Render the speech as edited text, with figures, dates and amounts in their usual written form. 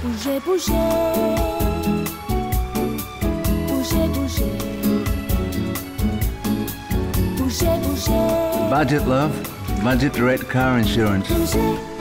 Bougez, bougez. Bougez, bougez. Bougez, bougez. Budget, love. Budget direct car insurance. Bougez.